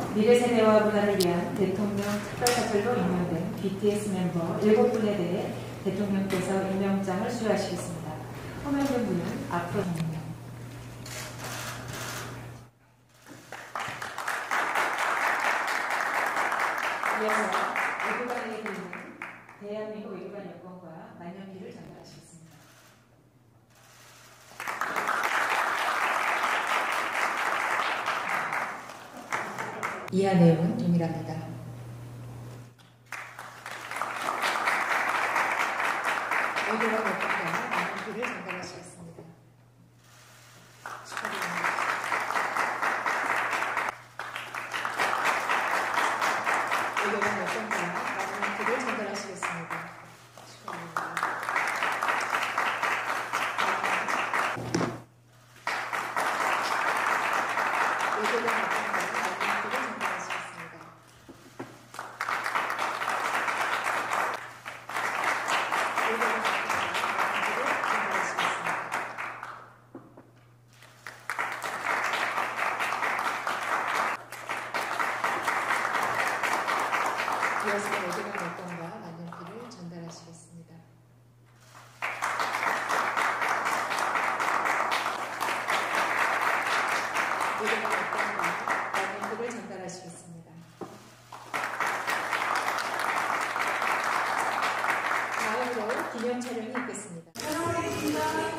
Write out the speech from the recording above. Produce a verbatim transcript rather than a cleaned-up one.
미래 세대와 문화를 위한 대통령 특별사절로 임명된 비티에스 멤버 일곱 분에 대해 대통령께서 임명장을 수여하시겠습니다. 호명된 분은 앞으로 임명. 이어서 외교관에게 드리는 대한민국 외교관 여권과 만년필을 전달하시겠습니다. 이하 내용은 동일합니다. 외교관 여권과 만년필을 전달하시겠습니다. 축하드립니다. 외교관 여권과 만년필을 전달하시겠습니다. 축하드립니다. 외교관 이어서 외교관 여권과 만년필을 전달하시겠습니다. 외교관 여권과 만년필을 전달하시겠습니다. 다음으로 기념 촬영이 있겠습니다.